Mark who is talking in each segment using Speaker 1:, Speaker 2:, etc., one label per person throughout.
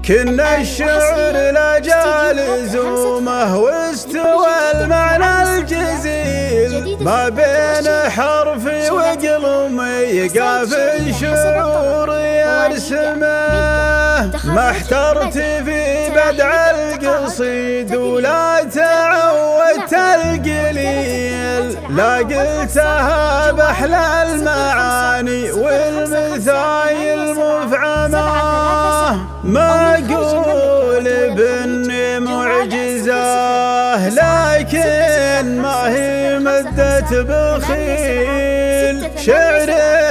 Speaker 1: كنا الشعر لا لزومه واستوى المعنى الجزيل ما بين حرفي وقلمي يقاف الشعور يرسمه. ما احترت في بدع القصيد ولا تعودت القليل، لا قلتها بأحلى المعاني والمثايل مفعمة. ما أقول بإني معجزة لكن ما هي مدة بخيل، شعر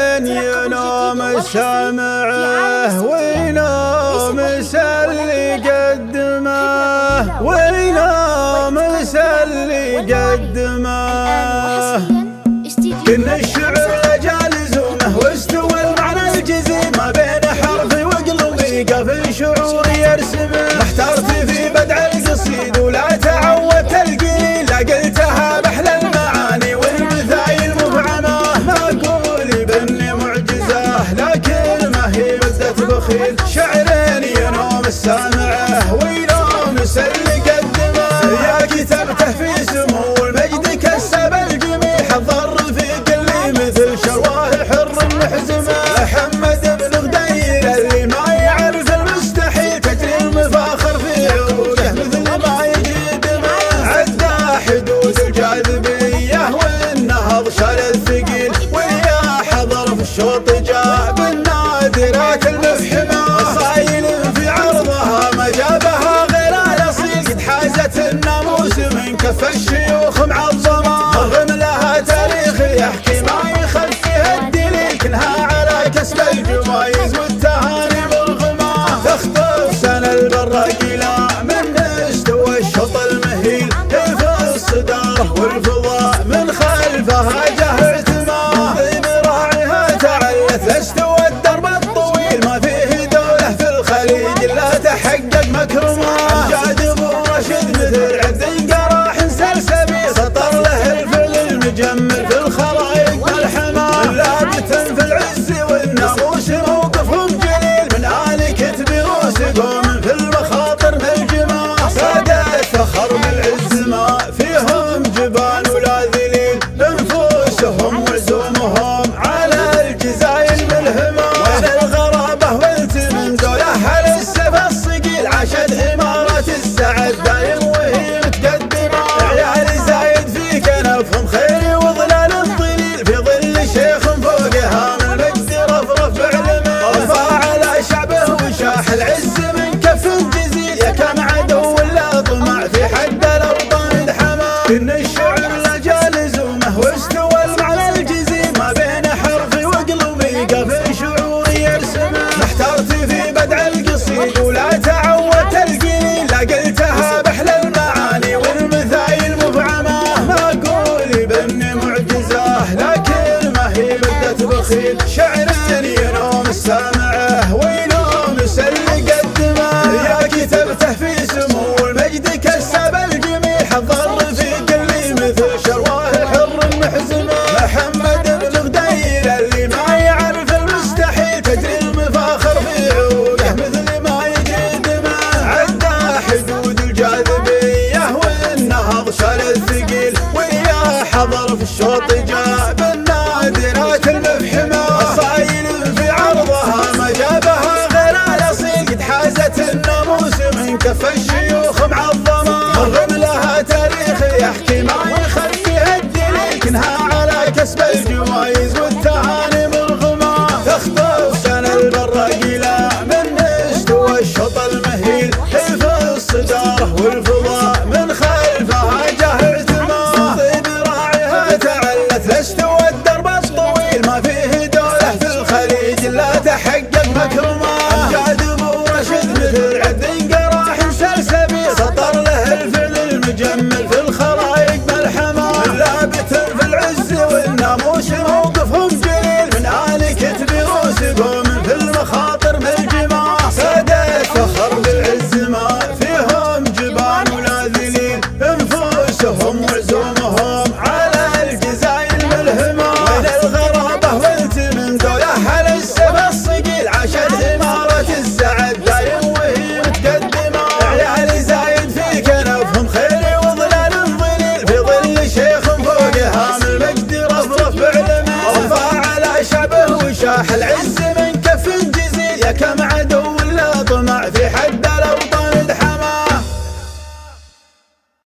Speaker 1: ينوم سامعه وينوم اللي قدمه، وينوم اللي قدمه. كنا الشعر رجال زومه واستوى المعنى الجزيل ما بين حرفي وقلبي قاف شعور يرسمه. ما احترت في بدع القصيد ولا تعودت القيل، لا قلتها بأحلى المعاني والمثايل مفعمة. ما أقول بإني معجزة لكن ما هي مدة بخيل، شعر ينوم السامعه وينوم اللي قدمه. يا كتبته في سمو المجد كسب الجميع، حضر في كل مثل شرواه حر محزمه. محمد بن غدير اللي ما يعرف المستحيل، تجري المفاخر في عروقه مثل ما يجري دمه. عدى حدود الجاذبيه والنهض شال الثقيل، ويا حضر في الشوط جاء بالنادرات المفحمه. صايل في عرضها ما جابها غير الاصيل، قد حازت الناموس من كف الشيوخ معظمه. رغم لها تاريخ يحكي ما يخفيها الدليل، كلها على كسب الجوائز والتهاني مرغمه. تخطف سنة البراقيلة من استوى الشوط المهيل، في الصدارة والفضاء من خلفها جه اعتماه. براعيها تعلت استوى الدرب الطويل، ما فيه دولة في الخليج الا تحقق مكرمه. امجاد ابو رشد مثل عبد قراح سلسبيل، سطر له الفل المجمل في الخلايق ملحمه. لابة في العز والناموس موقفهم جليل، من آل كتب وسقهم في المخاطر ملجمه. سادات فخر بالعز ما فيهم جبان ولا ذليل، انفسهم وزومهم على الجزايل ملهمه. وين الغرابه والتمن دوله على السفا الصقيل، عاشت اماره السعد دايم وهي متقدمه. عيال زايد في كنفهم خير وظلال الظليل، في ظل شيخ فوقها من المجد رفرف بعلمه. رفع على شعبه وشاح العز من كف الجزيل، يا كم عدو لا طمع في حد الاوطان دحمه. كن الشعر لا جال زومه واستوى المعنى الجزيل، ما بين حرفي وقلبي قاف شعور يرسمه. ما احترت في بدع القصيد ولا تعودت القيل، لا قلتها بأحلى المعاني والمثايل مفعمه. ما أقول بإني معجزة لكن ما هي مدة بخيل، شعر ينوم السامعه وينوم اللي قدمه. يا كتبته في سمو المجد كسب الجميع، حضر في كل مثل شرواه حر محزمه. محمد بن غدير اللي ما يعرف المستحيل، تجري المفاخر في عروقه مثل ما يجري دمه. عدى حدود الجاذبيه والنهض شال الثقيل، ويا حضر في الشوط جاء بالنادرات المفحمه. صايل في عرضها ما جابها غير الاصيل، قد حازت الناموس من كف الشيوخ معظمه. رغم لها تاريخ يحكي ما يخفيها الدليل، كنها على كسب الجوائز والتهاني مرغمه. تخطف سنة البراقيلة من استوى الشوط المهيل، في الصدارة والفضاء من خلفها جه اعتماه. براعيها تعلت استوى الدرب الطويل، ما فيه دولة في الخليج الا تحقق مكرمه. امجاد ابو رشد مثل عبد قراح سلسبيل، سطر له الفل المجمل في الخلايق ملحمه. لابة في العز والناموس موقفهم جليل، من آل كتب وسقهم في المخاطر ملجمه. سادات فخر شابه وشاح العز من كف جزيل، يا كم